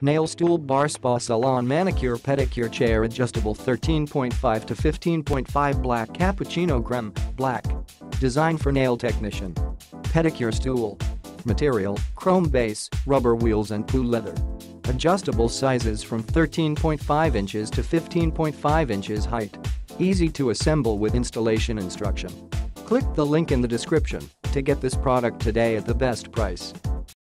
Nail Stool Bar Spa Salon Manicure Pedicure Chair Adjustable 13.5 to 15.5 Black Cappuccino Creme, Black. Designed for nail technician. Pedicure Stool. Material, chrome base, rubber wheels and blue leather. Adjustable sizes from 13.5 inches to 15.5 inches height. Easy to assemble with installation instruction. Click the link in the description to get this product today at the best price.